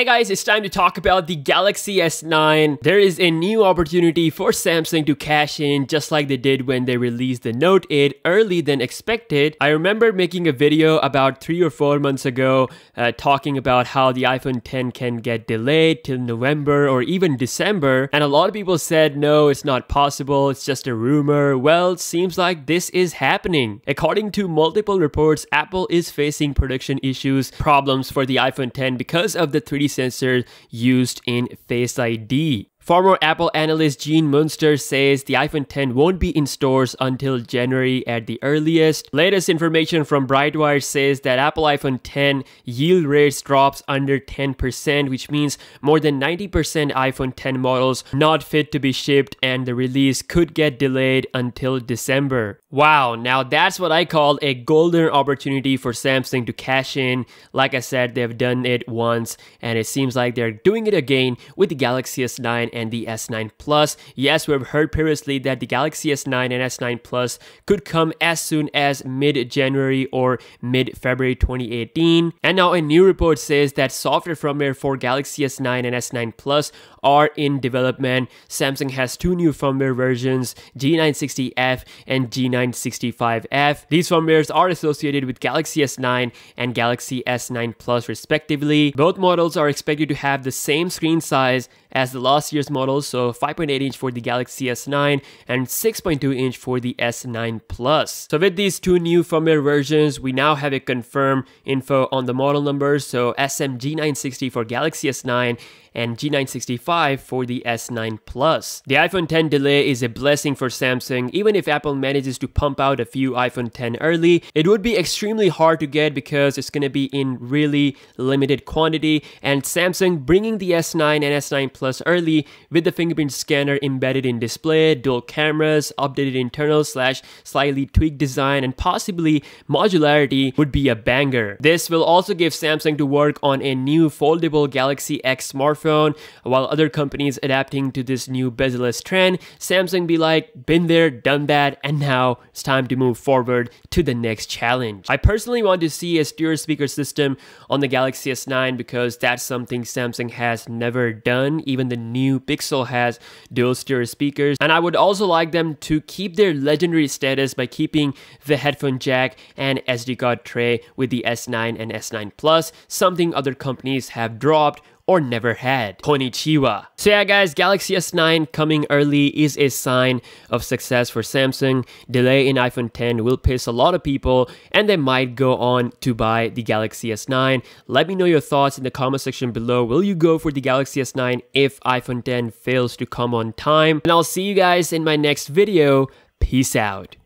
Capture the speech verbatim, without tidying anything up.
Hey guys, it's time to talk about the Galaxy S nine. There is a new opportunity for Samsung to cash in just like they did when they released the Note eight early than expected. I remember making a video about three or four months ago uh, talking about how the iPhone ten can get delayed till November or even December, and a lot of people said no, it's not possible, it's just a rumor. Well, it seems like this is happening. According to multiple reports, Apple is facing production issues, problems for the iPhone ten because of the three D sensor used in Face I D. Former Apple analyst Gene Munster says the iPhone ten won't be in stores until January at the earliest. Latest information from Brightwire says that Apple iPhone ten yield rates drops under ten percent, which means more than ninety percent iPhone ten models not fit to be shipped, and the release could get delayed until December. Wow, now that's what I call a golden opportunity for Samsung to cash in. Like I said, they've done it once, and it seems like they're doing it again with the Galaxy S nine and the S nine Plus. Yes, we've heard previously that the Galaxy S nine and S nine Plus could come as soon as mid-January or mid-February twenty eighteen. And now a new report says that software firmware for Galaxy S nine and S nine Plus are in development. Samsung has two new firmware versions, G nine sixty F and G nine sixty-five F. These firmwares are associated with Galaxy S nine and Galaxy S nine Plus respectively. Both models are expected to have the same screen size as the last year's models, so five point eight inch for the Galaxy S nine and six point two inch for the S nine Plus. So with these two new firmware versions, we now have a confirmed info on the model numbers, so S M G nine sixty for Galaxy S nine and G nine sixty-five for the S nine Plus. The iPhone ten delay is a blessing for Samsung. Even if Apple manages to pump out a few iPhone ten early, it would be extremely hard to get because it's going to be in really limited quantity, and Samsung bringing the S nine and S nine Plus early with the fingerprint scanner embedded in display, dual cameras, updated internal slash slightly tweaked design, and possibly modularity would be a banger. This will also give Samsung to work on a new foldable Galaxy X smartphone. While other companies adapting to this new bezel-less trend, Samsung be like, been there, done that, and now it's time to move forward to the next challenge. I personally want to see a stereo speaker system on the Galaxy S nine because that's something Samsung has never done. Even the new Pixel has dual stereo speakers, and I would also like them to keep their legendary status by keeping the headphone jack and S D card tray with the S nine and S nine Plus, something other companies have dropped or never had. Konnichiwa. So yeah guys, Galaxy S nine coming early is a sign of success for Samsung. Delay in iPhone ten will piss a lot of people, and they might go on to buy the Galaxy S nine. Let me know your thoughts in the comment section below. Will you go for the Galaxy S nine if iPhone ten fails to come on time? And I'll see you guys in my next video. Peace out.